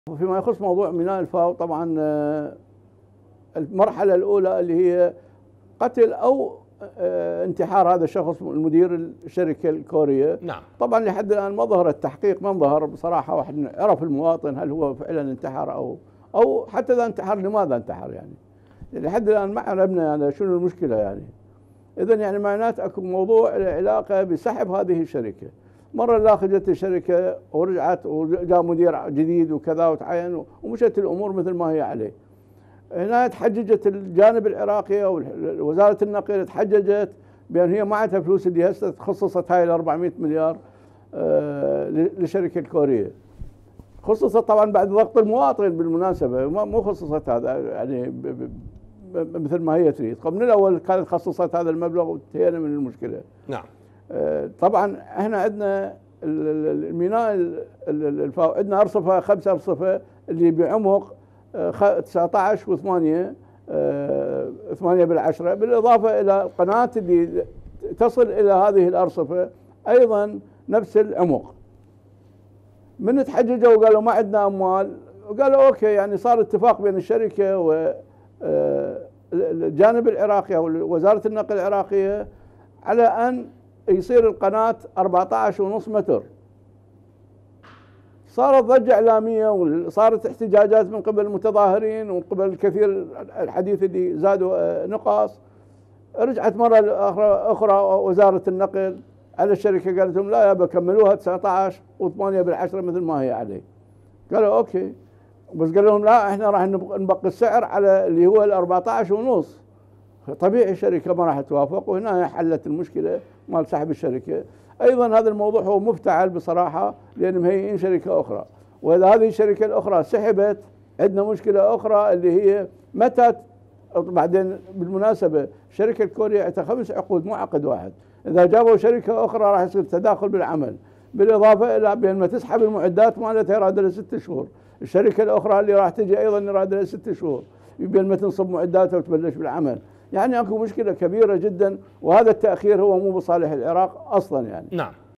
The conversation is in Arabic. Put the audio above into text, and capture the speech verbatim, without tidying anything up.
فيما يخص موضوع ميناء الفاو، طبعا المرحلة الأولى اللي هي قتل أو انتحار هذا الشخص المدير الشركة الكورية. نعم. طبعا لحد الآن ما ظهر التحقيق، ما ظهر بصراحة واحد عرف المواطن هل هو فعلا انتحر أو أو حتى إذا انتحر لماذا انتحر يعني. لحد الآن ما عرفنا يعني شنو المشكلة يعني. إذا يعني معناته أكو موضوع له علاقة بسحب هذه الشركة. مرة الآخر جت الشركة ورجعت وجاء مدير جديد وكذا وتعين ومشت الأمور مثل ما هي عليه. هنا تحججت الجانب العراقي أو وزارة النقل تحججت بأن هي ما عندها فلوس اللي هسه خصصت هاي ال أربعمئة مليار للشركة الكورية. خصصت طبعا بعد ضغط المواطن بالمناسبة، مو خصصت هذا يعني مثل ما هي تريد. من الأول كانت خصصت هذا المبلغ وانتهينا من المشكلة. نعم. طبعا احنا عندنا الميناء الفاو عندنا ارصفه خمس ارصفه اللي بعمق تسعة عشر وثمانية ثمانية بالعشرة، بالاضافه الى القناه اللي تصل الى هذه الارصفه ايضا نفس العمق. من تحججوا وقالوا ما عندنا اموال، وقالوا اوكي يعني صار اتفاق بين الشركه والجانب العراقي او وزاره النقل العراقيه على ان يصير القناة أربعة عشر ونص متر. صارت ضجة إعلامية وصارت احتجاجات من قبل المتظاهرين ومن قبل الكثير الحديث اللي زادوا نقاص. رجعت مرة أخرى وزارة النقل على الشركة قالت لهم لا يابا كملوها تسعة عشر وثمانية بالعشرة مثل ما هي عليه. قالوا أوكي، بس قالوا لهم لا احنا راح نبقي السعر على اللي هو ال أربعة عشر ونص. طبيعي الشركة ما راح توافق، وهنا حلت المشكلة مال سحب الشركة. أيضا هذا الموضوع هو مفتعل بصراحة لأن مهيئين شركة أخرى، وإذا هذه الشركة الأخرى سحبت عندنا مشكلة أخرى اللي هي متى. بعدين بالمناسبة الشركة الكورية عندها خمس عقود مو عقد واحد، إذا جابوا شركة أخرى راح يصير تداخل بالعمل، بالإضافة إلى بين ما تسحب المعدات مالتها يراد لها ست شهور، الشركة الأخرى اللي راح تجي أيضا يراد لها ست شهور بين ما تنصب معداتها وتبلش بالعمل. يعني اكو مشكله كبيره جدا، وهذا التاخير هو مو بصالح العراق اصلا يعني. نعم.